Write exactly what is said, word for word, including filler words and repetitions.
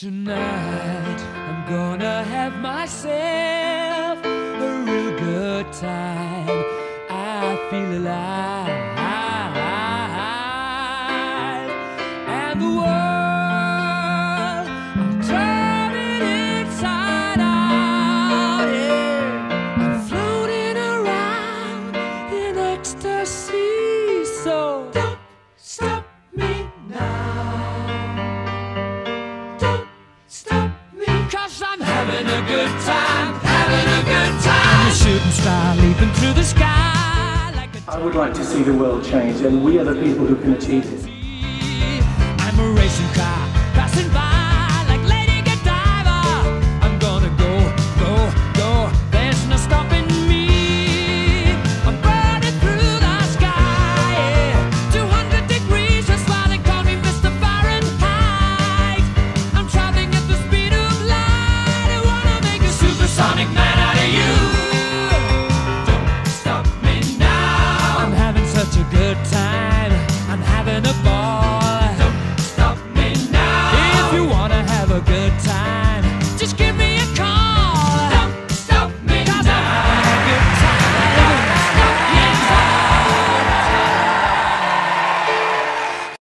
Tonight I'm gonna have myself a real good time. I feel alive, and the world I'm turning inside out. Yeah, I'm floating around in ecstasy. So don't stop me now. I'm having a good time, having a good time. A shooting star leaping through the sky like a I would like to see the world change, and we are the people who can achieve it. I'm a racing car passing by like Lady Godiva. I'm gonna go, go, go. There's no stopping me. I'm burning through the sky, yeah. two hundred degrees, that's why they call me Mister Fahrenheit. I'm traveling at the speed of light. Supersonic man out of you. Don't stop me now. I'm having such a good time. I'm having a ball. Don't stop me now. If you wanna have a good time.